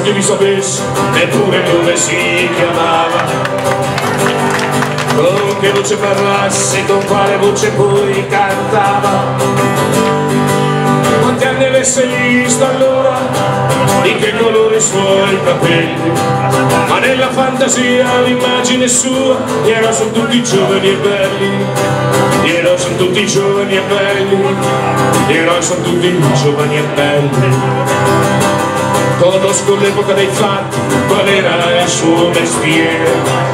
tutti vi sapesse neppure come si chiamava, con che voce parlasse, con quale voce poi cantava. Quanti anni avesse visto allora, di che colore i suoi capelli, ma nella fantasia l'immagine sua gli era sono tutti giovani e belli, gli eroi sono tutti giovani e belli, gli eroi sono tutti giovani e belli. Conosco l'epoca dei fatti, qual era il suo mestiere,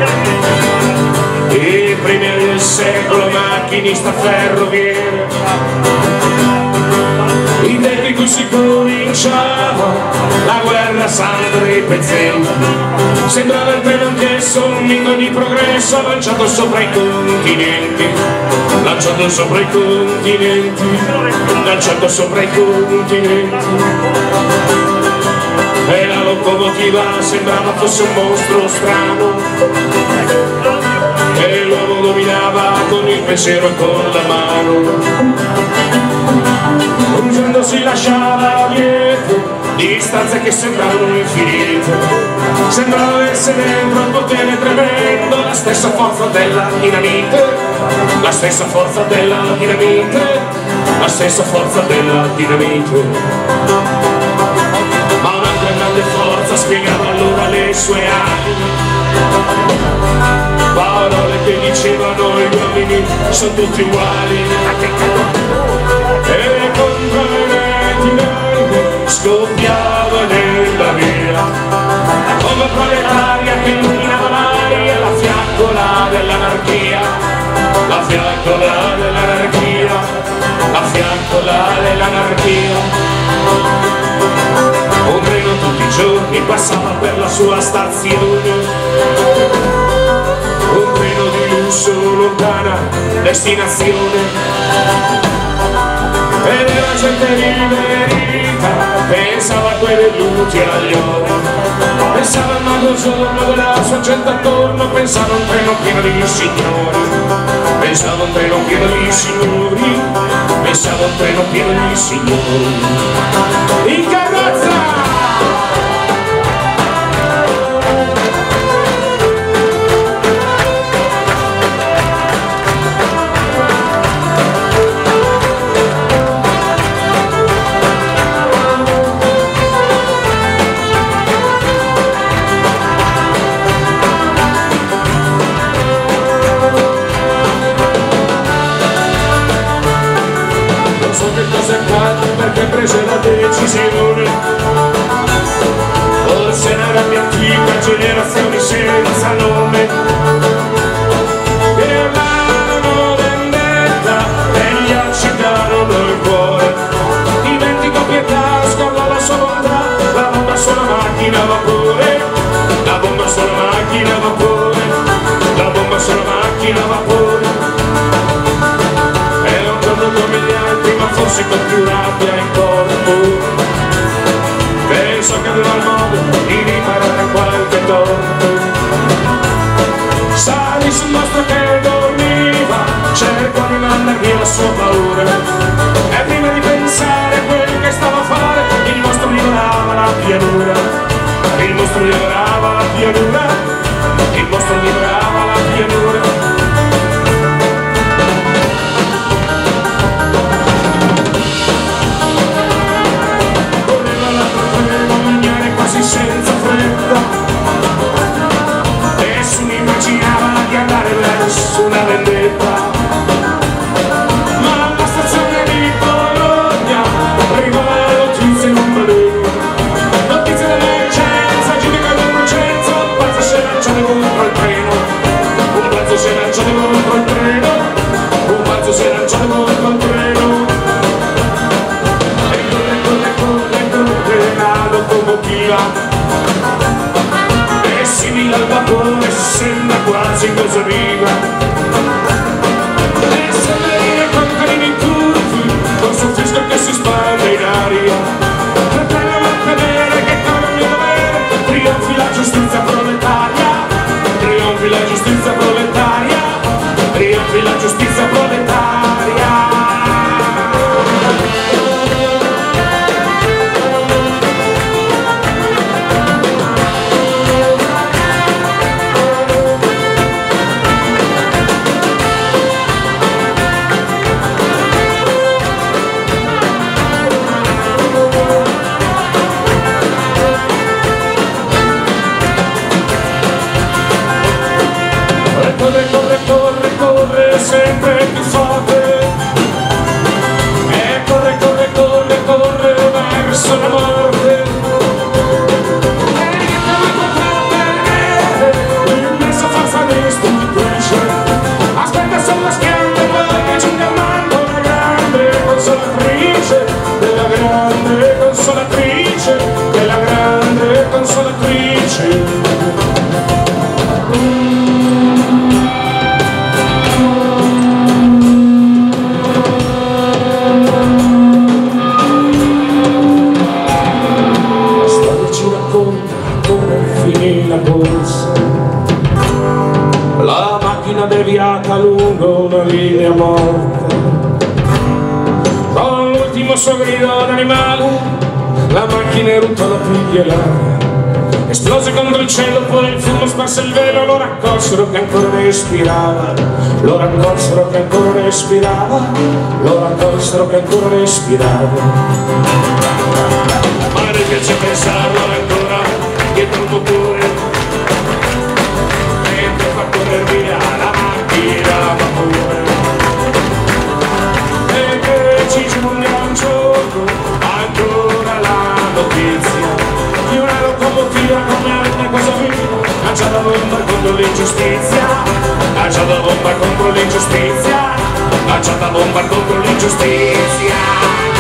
i primi del secolo macchinista ferroviere. I tempi cui si cominciava la guerra santa dei pezzenti, sembrava il treno anch'esso un mito di progresso lanciato sopra i continenti, lanciato sopra i continenti, lanciato sopra i continenti. E la locomotiva sembrava fosse un mostro strano, e l'uomo dominava con il pensiero e con la mano. Ruggendo si lasciava dietro distanze che sembravano infinite, sembrava essere dentro il potere tremendo, la stessa forza della dinamite, la stessa forza della dinamite, la stessa forza della dinamite. Ma un'altra grande forza spiegava allora le sue anime, parole che dicevano gli uomini sono tutti uguali, e contro le dinamiche scoppiava nella via come proletaria che illuminava l'aria, la fiaccola dell'anarchia, la fiaccola dell'anarchia, la fiaccola dell'anarchia. Un treno tutti i giorni passava per la sua stazione, un treno di lusso, lontana destinazione. E la gente riverita pensava a quei velluti e agli ori, pensava al mago giorno della sua gente attorno, pensava a un treno pieno di signori, pensava a un treno pieno di signori, pensava a un treno pieno di signori. In carrozza! Perché prese la decisione, forse era la più antica generazione senza nome, che urlarono vendetta e gli accicarono il cuore, dimentico pietà, scorda la sua bontà, la bomba sulla macchina a vapore, la bomba sulla macchina a vapore, la bomba sulla macchina a vapore. E un giorno come gli altri, ma forse con più rabbia in corpo, penso che aveva il modo di riparare qualche torto. Salì sul mostro che dormiva, cercò di mandar via la sua paura, e prima di pensare a quel che stava a fare, il mostro divorava la pianura, il mostro divorava la pianura, il mostro divorava la pianura. Senza fretta, nessuno immaginava di andare verso una vendetta, ma alla stazione di Bologna arrivò la notizia in un baleno, notizia dell'emergenza, giudica l'emergenza, un pazzo si è lanciato contro il treno, un pazzo si è lanciato contro il treno, un pazzo si è lanciato contro il treno, e corre la locomotiva, simile al vapore, sembra quasi cosa viva, e sembra dire con carini turchi, con suo fisco che si spande in aria, fratello a vedere che cambia il mio dovere, trionfi la giustizia proletaria, trionfi la giustizia proletaria, trionfi la giustizia proletaria. deviata lungo una linea morta. Con l'ultimo suo grido d'animale la macchina eruttò la pigliela, esplose contro il cielo, poi il fumo sparse il velo, lo raccolsero che ancora respirava, lo raccolsero che ancora respirava, lo raccolsero che ancora respirava. Ma mi piace pensarlo ancora, dietro il motore, mentre fa correre via la macchina vapore. E che ci giunge un giorno ancora la notizia di una locomotiva come una cosa viva, lanciata bomba contro l'ingiustizia, lanciata bomba contro l'ingiustizia, lanciata bomba contro l'ingiustizia.